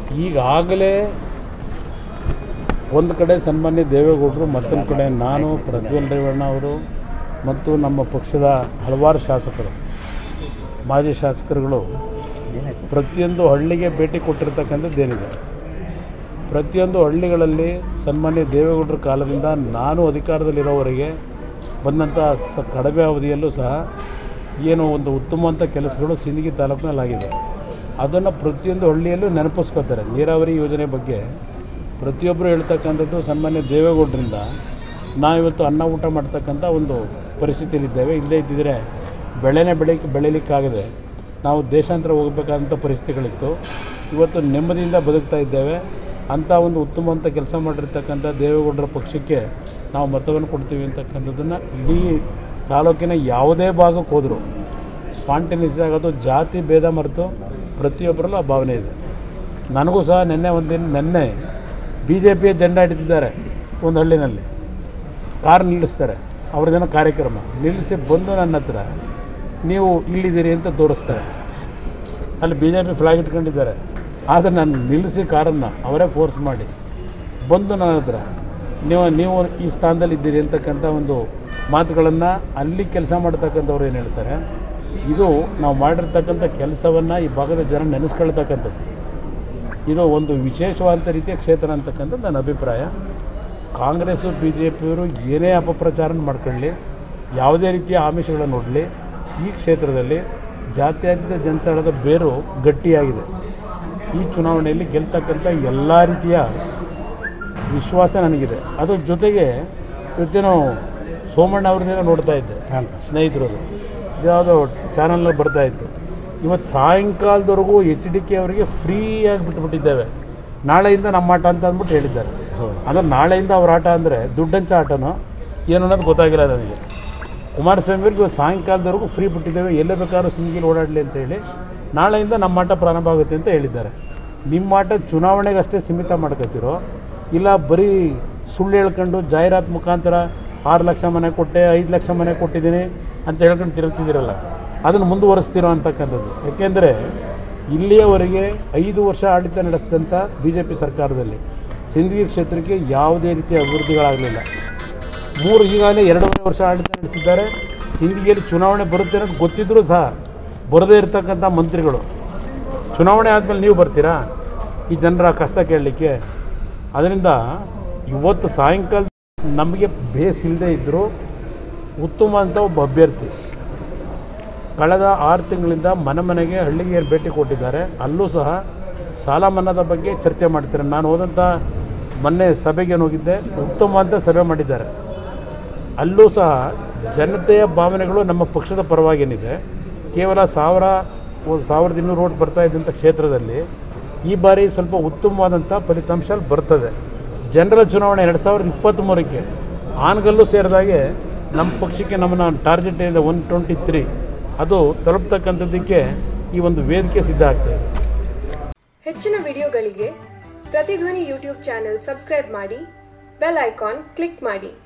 ಈಗಾಗಲೇ ಒಂದು ಕಡೆ ಸನ್ಮಾನ್ಯ ದೇವೇಗೌಡರು, ಮತ್ತೊಂದು ಕಡೆ ನಾನು, ಪ್ರಜ್ವಲ್ ರೇವಣ್ಣ ಅವರು ಮತ್ತು ನಮ್ಮ ಪಕ್ಷದ ಹಲವಾರು ಶಾಸಕರು, ಮಾಜಿ ಶಾಸಕರುಗಳು ಪ್ರತಿಯೊಂದು ಹಳ್ಳಿಗೆ ಭೇಟಿ ಕೊಟ್ಟಿರ್ತಕ್ಕಂಥದ್ದೇನಿದೆ. ಪ್ರತಿಯೊಂದು ಹಳ್ಳಿಗಳಲ್ಲಿ ಸನ್ಮಾನ್ಯ ದೇವೇಗೌಡರ ಕಾಲದಿಂದ ನಾನು ಅಧಿಕಾರದಲ್ಲಿರೋವರೆಗೆ ಬಂದಂಥ ಕಡಿಮೆ ಅವಧಿಯಲ್ಲೂ ಸಹ ಏನೋ ಒಂದು ಉತ್ತಮವಂಥ ಕೆಲಸಗಳು ಸಿಂದಗಿ ತಾಲೂಕಿನಲ್ಲಾಗಿದೆ. ಅದನ್ನು ಪ್ರತಿಯೊಂದು ಹಳ್ಳಿಯಲ್ಲೂ ನೆನಪಿಸ್ಕೋತಾರೆ. ನೀರಾವರಿ ಯೋಜನೆ ಬಗ್ಗೆ ಪ್ರತಿಯೊಬ್ಬರು ಹೇಳ್ತಕ್ಕಂಥದ್ದು ಸನ್ಮಾನ್ಯ ದೇವೇಗೌಡರಿಂದ ನಾವಿವತ್ತು ಅನ್ನ ಊಟ ಮಾಡ್ತಕ್ಕಂಥ ಒಂದು ಪರಿಸ್ಥಿತಿಯಲ್ಲಿದ್ದೇವೆ. ಇಲ್ಲದೇ ಇದ್ದಿದ್ದರೆ ಬೆಳೀಲಿಕ್ಕಾಗದೆ ನಾವು ದೇಶಾಂತರ ಹೋಗಬೇಕಾದಂಥ ಪರಿಸ್ಥಿತಿಗಳಿತ್ತು. ಇವತ್ತು ನೆಮ್ಮದಿಯಿಂದ ಬದುಕ್ತಾ ಇದ್ದೇವೆ. ಅಂಥ ಒಂದು ಉತ್ತಮವಂಥ ಕೆಲಸ ಮಾಡಿರ್ತಕ್ಕಂಥ ದೇವೇಗೌಡರ ಪಕ್ಷಕ್ಕೆ ನಾವು ಮತವನ್ನು ಕೊಡ್ತೀವಿ ಅಂತಕ್ಕಂಥದ್ದನ್ನು ಇಡೀ ತಾಲೂಕಿನ ಯಾವುದೇ ಭಾಗಕ್ಕೆ ಹೋದರೂ ಸ್ಪಾಂಟೇನಿಯಸ್ ಆಗೋದು, ಜಾತಿ ಭೇದ ಮರೆತು ಪ್ರತಿಯೊಬ್ಬರಲ್ಲೂ ಆ ಭಾವನೆ ಇದೆ. ನನಗೂ ಸಹ ನೆನ್ನೆ BJPಯ ಜೆಂಡಾ ಹಿಡಿದಿದ್ದಾರೆ. ಒಂದು ಹಳ್ಳಿನಲ್ಲಿ ಕಾರ್ ನಿಲ್ಲಿಸ್ತಾರೆ, ಅವ್ರದ್ದೇನೋ ಕಾರ್ಯಕ್ರಮ ನಿಲ್ಲಿಸಿ ಬಂದು ನನ್ನ ಹತ್ರ ನೀವು ಇಲ್ಲಿದ್ದೀರಿ ಅಂತ ತೋರಿಸ್ತಾರೆ. ಅಲ್ಲಿ BJP ಫ್ಲಾಗ್ ಇಟ್ಕೊಂಡಿದ್ದಾರೆ. ಆದರೆ ನಾನು ನಿಲ್ಲಿಸಿ ಕಾರನ್ನು ಅವರೇ ಫೋರ್ಸ್ ಮಾಡಿ ಬಂದು ನನ್ನ ಹತ್ರ ನೀವು ಈ ಸ್ಥಾನದಲ್ಲಿ ಇದ್ದೀರಿ ಅಂತಕ್ಕಂಥ ಒಂದು ಮಾತುಗಳನ್ನು ಅಲ್ಲಿ ಕೆಲಸ ಮಾಡ್ತಕ್ಕಂಥವ್ರು ಏನು ಹೇಳ್ತಾರೆ. ಇದು ನಾವು ಮಾಡಿರ್ತಕ್ಕಂಥ ಕೆಲಸವನ್ನು ಈ ಭಾಗದ ಜನ ನೆನೆಸ್ಕೊಳ್ತಕ್ಕಂಥದ್ದು. ಇದು ಒಂದು ವಿಶೇಷವಾದ ರೀತಿಯ ಕ್ಷೇತ್ರ ಅಂತಕ್ಕಂಥದ್ದು ನನ್ನ ಅಭಿಪ್ರಾಯ. ಕಾಂಗ್ರೆಸ್ಸು BJPಯವರು ಏನೇ ಅಪಪ್ರಚಾರ ಮಾಡ್ಕೊಳ್ಳಿ, ಯಾವುದೇ ರೀತಿಯ ಆಮಿಷಗಳನ್ನು ನೋಡಲಿ, ಈ ಕ್ಷೇತ್ರದಲ್ಲಿ ಜಾತ್ಯತೀತ ಜನತಾದಳದ ಬೇರು ಗಟ್ಟಿಯಾಗಿದೆ. ಈ ಚುನಾವಣೆಯಲ್ಲಿ ಗೆಲ್ತಕ್ಕಂಥ ಎಲ್ಲ ರೀತಿಯ ವಿಶ್ವಾಸ ನನಗಿದೆ. ಅದ್ರ ಜೊತೆಗೆ ಇವತ್ತೇನೋ ಸೋಮಣ್ಣ ಅವ್ರನ್ನೇನೋ ನೋಡ್ತಾ ಇದ್ದೆ, ಸ್ನೇಹಿತರು, ಯಾವುದೋ ಚಾನಲ್ನಲ್ಲಿ ಬರ್ತಾಯಿತ್ತು. ಇವತ್ತು ಸಾಯಂಕಾಲದವರೆಗೂ HDK ಅವರಿಗೆ ಫ್ರೀಯಾಗಿ ಬಿಟ್ಟುಬಿಟ್ಟಿದ್ದೇವೆ, ನಾಳೆಯಿಂದ ನಮ್ಮ ಆಟ ಅಂತ ಅಂದ್ಬಿಟ್ಟು ಹೇಳಿದ್ದಾರೆ. ಅಂದರೆ ನಾಳೆಯಿಂದ ಅವ್ರ ಆಟ ಅಂದರೆ ದುಡ್ಡಂಚ ಆಟನೋ ಏನು ಅನ್ನೋದು ಗೊತ್ತಾಗಿಲ್ಲ ನನಗೆ. ಕುಮಾರಸ್ವಾಮಿ ಅವ್ರಿಗೆ ಸಾಯಂಕಾಲದವರೆಗೂ ಫ್ರೀ ಬಿಟ್ಟಿದ್ದೇವೆ, ಎಲ್ಲೇ ಬೇಕಾದ್ರೂ ಸಿಂಗಿಲ್ ಓಡಾಡಲಿ ಅಂತ ಹೇಳಿ ನಾಳೆಯಿಂದ ನಮ್ಮ ಆಟ ಪ್ರಾರಂಭ ಆಗುತ್ತೆ ಅಂತ ಹೇಳಿದ್ದಾರೆ. ನಿಮ್ಮ ಆಟ ಚುನಾವಣೆಗೆ ಅಷ್ಟೇ ಸೀಮಿತ ಮಾಡ್ಕೊತಿರೋ, ಇಲ್ಲ ಬರೀ ಸುಳ್ಳು ಹೇಳ್ಕೊಂಡು ಜಾಹೀರಾತು ಮುಖಾಂತರ 6 ಲಕ್ಷ ಮನೆ ಕೊಟ್ಟೆ, 5 ಲಕ್ಷ ಮನೆ ಕೊಟ್ಟಿದ್ದೀನಿ ಅಂತ ಹೇಳ್ಕೊಂಡು ತಿರುಗ್ತಿದ್ದೀರಲ್ಲ, ಅದನ್ನು ಮುಂದುವರಿಸ್ತಿರೋ ಅಂತಕ್ಕಂಥದ್ದು. ಯಾಕೆಂದರೆ ಇಲ್ಲಿಯವರೆಗೆ 5 ವರ್ಷ ಆಡಳಿತ ನಡೆಸಿದಂಥ BJP ಸರ್ಕಾರದಲ್ಲಿ ಸಿಂದಗಿ ಕ್ಷೇತ್ರಕ್ಕೆ ಯಾವುದೇ ರೀತಿಯ ಅಭಿವೃದ್ಧಿಗಳಾಗಲಿಲ್ಲ. ಈಗಾಗಲೇ 2.5 ವರ್ಷ ಆಡಳಿತ ನಡೆಸಿದ್ದಾರೆ. ಸಿಂದಗಿಯಲ್ಲಿ ಚುನಾವಣೆ ಬರುತ್ತೆ ಅನ್ನೋದು ಗೊತ್ತಿದ್ದರೂ ಸಹ ಬರದೇ ಇರತಕ್ಕಂಥ ಮಂತ್ರಿಗಳು ಚುನಾವಣೆ ಆದಮೇಲೆ ನೀವು ಬರ್ತೀರಾ ಈ ಜನರ ಕಷ್ಟ ಕೇಳಲಿಕ್ಕೆ? ಅದರಿಂದ ಇವತ್ತು ಸಾಯಂಕಾಲ ನಮಗೆ ಬೇಸ್ ಇಲ್ಲದೆ ಇದ್ದರೂ ಉತ್ತಮ ಅಂತ ಒಬ್ಬ ಅಭ್ಯರ್ಥಿ ಕಳೆದ 6 ತಿಂಗಳಿಂದ ಮನೆಗೆ ಹಳ್ಳಿಗೆ ಭೇಟಿ ಕೊಟ್ಟಿದ್ದಾರೆ. ಅಲ್ಲೂ ಸಹ ಸಾಲ ಮನ್ನಾದ ಬಗ್ಗೆ ಚರ್ಚೆ ಮಾಡ್ತಾರೆ. ನಾನು ಹೋದಂಥ ಮೊನ್ನೆ ಸಭೆಗೆ ಹೋಗಿದ್ದೆ, ಉತ್ತಮ ಅಂತ ಸಭೆ ಮಾಡಿದ್ದಾರೆ. ಅಲ್ಲೂ ಸಹ ಜನತೆಯ ಭಾವನೆಗಳು ನಮ್ಮ ಪಕ್ಷದ ಪರವಾಗೇನಿದೆ. ಕೇವಲ 1200 ಓಟ್ ಬರ್ತಾ ಇದ್ದಂಥ ಕ್ಷೇತ್ರದಲ್ಲಿ ಈ ಬಾರಿ ಸ್ವಲ್ಪ ಉತ್ತಮವಾದಂಥ ಫಲಿತಾಂಶ ಬರ್ತದೆ. ಜನರಲ್ ಚುನಾವಣೆ 2023ಕ್ಕೆ ಆನಗಲ್ಲು ಸೇರಿದಾಗೆ ನಮ್ಮ ಪಕ್ಷಕ್ಕೆ ನಮ್ಮನ್ನು ಟಾರ್ಗೆಟ್ ಇದೆ 123, ಅದು ತಲುಪ್ತಕ್ಕಂಥದ್ದಕ್ಕೆ ಈ ಒಂದು ವೇದಿಕೆ ಸಿದ್ಧ ಆಗ್ತಾಯಿದೆ. ಹೆಚ್ಚಿನ ವಿಡಿಯೋಗಳಿಗೆ ಪ್ರತಿಧ್ವನಿ ಯೂಟ್ಯೂಬ್ ಚಾನೆಲ್ ಸಬ್ಸ್ಕ್ರೈಬ್ ಮಾಡಿ, ಬೆಲ್ ಐಕಾನ್ ಕ್ಲಿಕ್ ಮಾಡಿ.